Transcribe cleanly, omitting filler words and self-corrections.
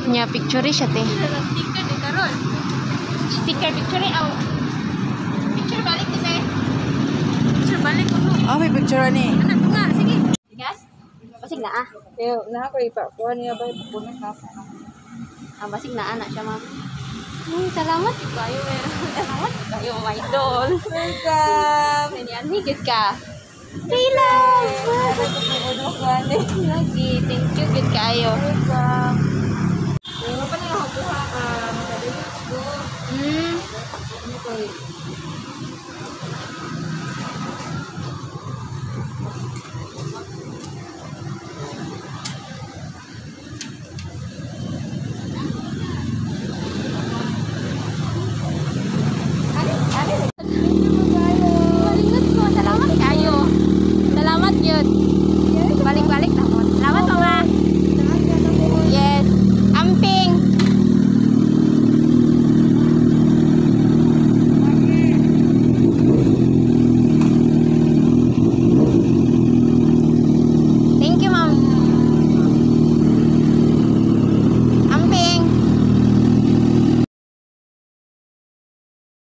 Nya picture siya te. Sticker di karon. Sticker picture out. Picture balik di te. Picture balik ko. Oh, may picture ni. Anak ko nga, sige. Gas? Basig na ah. Yo, na ko ipakuha niya ba ipupunin na. Basig na anak siya, ma'am. Salamat kayo eh. Salamat kayo, my idol. Welcome. Ganyan, higit ka. Love! Lagi, thank you, good kayo. Welcome. Ano pa na ako buha ka? Hmm. Ano ko